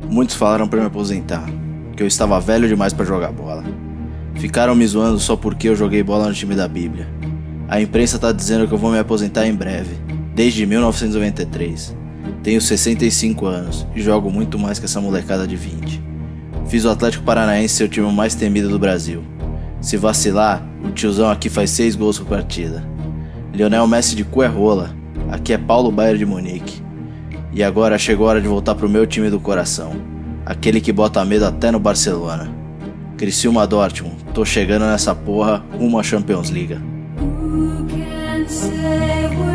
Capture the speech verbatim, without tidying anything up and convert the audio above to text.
Muitos falaram pra me aposentar, que eu estava velho demais pra jogar bola. Ficaram me zoando só porque eu joguei bola no time da Bíblia. A imprensa tá dizendo que eu vou me aposentar em breve, desde mil novecentos e noventa e três. Tenho sessenta e cinco anos e jogo muito mais que essa molecada de vinte. Fiz o Atlético Paranaense ser o time mais temido do Brasil. Se vacilar, o tiozão aqui faz seis gols por partida. Lionel Messi de cu é rola, aqui é Paulo Baier de Munique. E agora chegou a hora de voltar pro meu time do coração, aquele que bota medo até no Barcelona. Criciúma Dortmund, tô chegando nessa porra rumo à Champions League. Who can say